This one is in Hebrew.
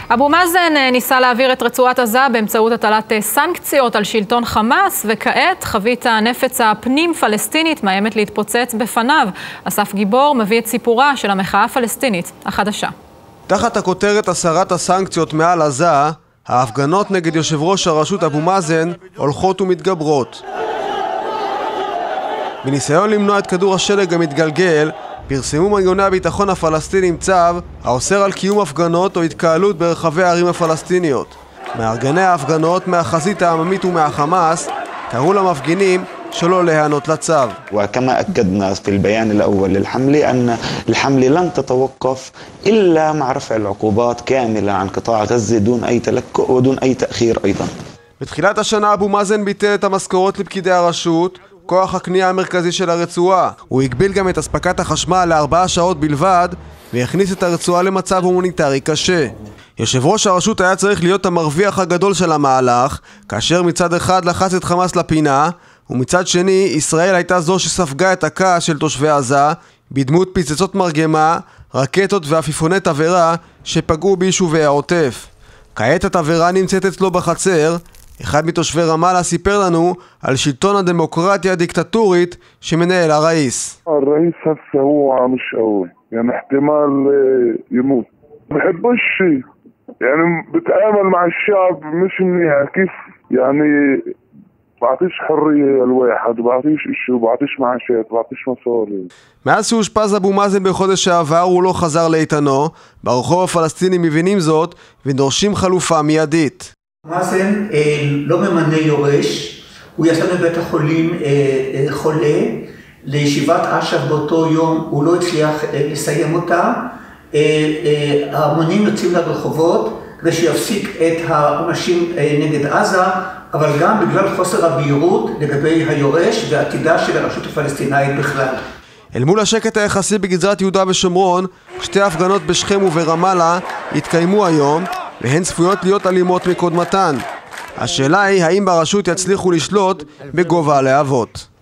אבו מאזן ניסה להעביר את רצועת עזה באמצעות הטלת סנקציות על שלטון חמאס, וכעת חבית הנפץ הפנים פלסטינית מאיימת להתפוצץ בפניו. אסף גיבור מביא את סיפורה של המחאה הפלסטינית החדשה. תחת הכותרת הסרת הסנקציות מעל עזה, ההפגנות נגד יושב ראש הרשות אבו מאזן הולכות ומתגברות. בניסיון למנוע את כדור השלג המתגלגל, פרסמו מנגנוני הביטחון הפלסטינים צו האוסר על קיום הפגנות או התקהלות ברחבי הערים הפלסטיניות. מארגני ההפגנות מהחזית העממית ומהחמאס קראו למפגינים שלא להיענות לצו. וכמה أكدنا في البيان الأول للحملة أن الحملة لن تتوقف إلا مع رفع العقوبات كاملة عن قطاع غزة دون أي تلكؤ ودون أي تأخير أيضا. בתחילת השנה אבו מאזן ביטל את המשכורות לפקידי הרשות, כוח הקנייה המרכזי של הרצועה. הוא הגביל גם את אספקת החשמל ל4 שעות בלבד, והכניס את הרצועה למצב הומניטרי קשה. יושב ראש הרשות היה צריך להיות המרוויח הגדול של המהלך, כאשר מצד אחד לחץ את חמאס לפינה, ומצד שני ישראל הייתה זו שספגה את הכעס של תושבי עזה, בדמות פצצות מרגמה, רקטות ועפיפוני תבערה שפגעו ביישובי העוטף. כעת התבערה נמצאת אצלו בחצר. אחד מתושבי רמאללה סיפר לנו על שלטון הדמוקרטיה הדיקטטורית שמנהל הראיס. الرئيس هسه هو مش قوي يعني احتمال يموت بحبش يعني بتعامل مع الشعب مش منيح كيف يعني بعطيش حرية الواحد بعطيش اشي بعطيش معاشات بعطيش مصاري. מאז שהושפז אבו מאזן בחודש שעבר הוא לא חזר לאיתנו. ברחוב הפלסטינים מבינים זאת ודורשים חלופה מיידית. מאזן לא ממנה יורש, הוא יצא מבית החולים חולה, לישיבת אש"ף באותו יום הוא לא הצליח לסיים אותה, ההמונים יוצאים לרחובות כדי שיפסיק את האנשים נגד עזה, אבל גם בגלל חוסר הבהירות לגבי היורש ועתידה של הרשות הפלסטינאית בכלל. אל מול השקט היחסי בגזרת יהודה ושומרון, שתי הפגנות בשכם וברמאללה התקיימו היום, והן צפויות להיות אלימות מקודמתן. השאלה היא האם ברשות יצליחו לשלוט בגובה הלהבות.